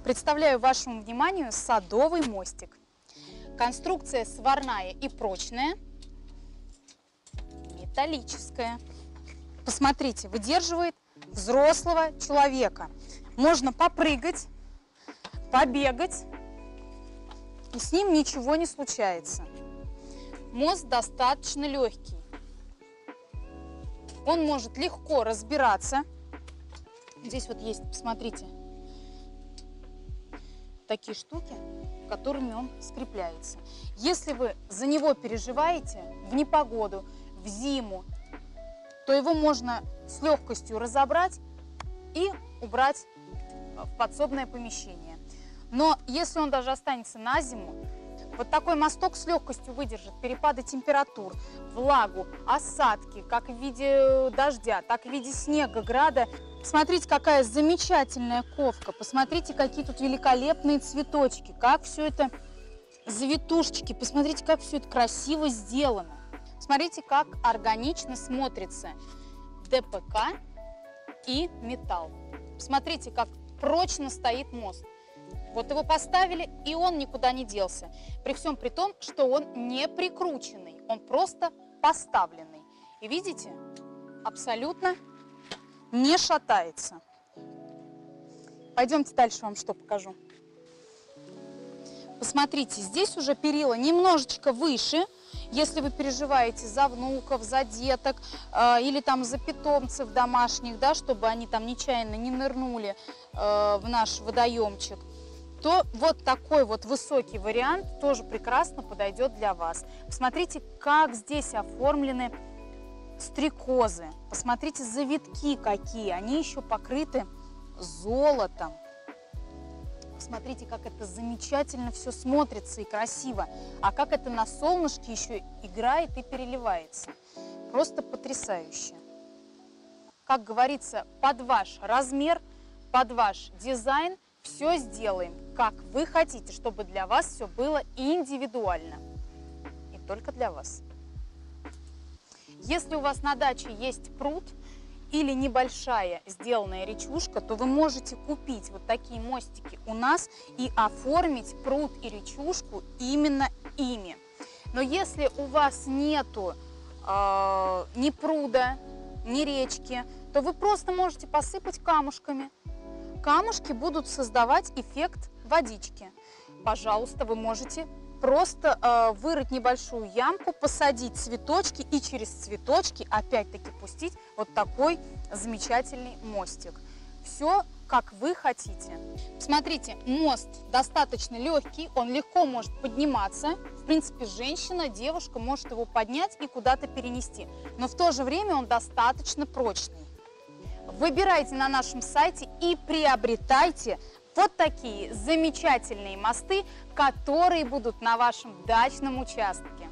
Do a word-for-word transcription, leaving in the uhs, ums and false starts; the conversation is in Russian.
Представляю вашему вниманию садовый мостик. Конструкция сварная и прочная, металлическая. Посмотрите, выдерживает взрослого человека. Можно попрыгать, побегать, и с ним ничего не случается. Мост достаточно легкий. Он может легко разбираться. Здесь вот есть, посмотрите, такие штуки, которыми он скрепляется. Если вы за него переживаете в непогоду, в зиму, то его можно с легкостью разобрать и убрать в подсобное помещение. Но если он даже останется на зиму, вот такой мосток с легкостью выдержит перепады температур, влагу, осадки, как в виде дождя, так и в виде снега, града. Посмотрите, какая замечательная ковка, посмотрите, какие тут великолепные цветочки, как все это завитушечки, посмотрите, как все это красиво сделано. Смотрите, как органично смотрится ДПК и металл. Посмотрите, как прочно стоит мост. Вот его поставили, и он никуда не делся. При всем при том, что он не прикрученный, он просто поставленный. И видите, абсолютно не шатается. Пойдемте дальше, вам что покажу. Посмотрите, здесь уже перила немножечко выше. Если вы переживаете за внуков, за деток э, или там за питомцев домашних, да, чтобы они там нечаянно не нырнули э, в наш водоемчик, то вот такой вот высокий вариант тоже прекрасно подойдет для вас. Посмотрите, как здесь оформлены стрекозы. Посмотрите, завитки какие. Они еще покрыты золотом. Посмотрите, как это замечательно все смотрится и красиво. А как это на солнышке еще играет и переливается. Просто потрясающе. Как говорится, под ваш размер, под ваш дизайн все сделаем, как вы хотите, чтобы для вас все было индивидуально. И только для вас. Если у вас на даче есть пруд или небольшая сделанная речушка, то вы можете купить вот такие мостики у нас и оформить пруд и речушку именно ими. Но если у вас нету э, ни пруда, ни речки, то вы просто можете посыпать камушками. Камушки будут создавать эффект водички. Пожалуйста, вы можете просто э, вырыть небольшую ямку, посадить цветочки и через цветочки опять-таки пустить вот такой замечательный мостик. Все, как вы хотите. Смотрите, мост достаточно легкий, он легко может подниматься. В принципе, женщина, девушка может его поднять и куда-то перенести. Но в то же время он достаточно прочный. Выбирайте на нашем сайте и приобретайте вот такие замечательные мосты, которые будут на вашем дачном участке.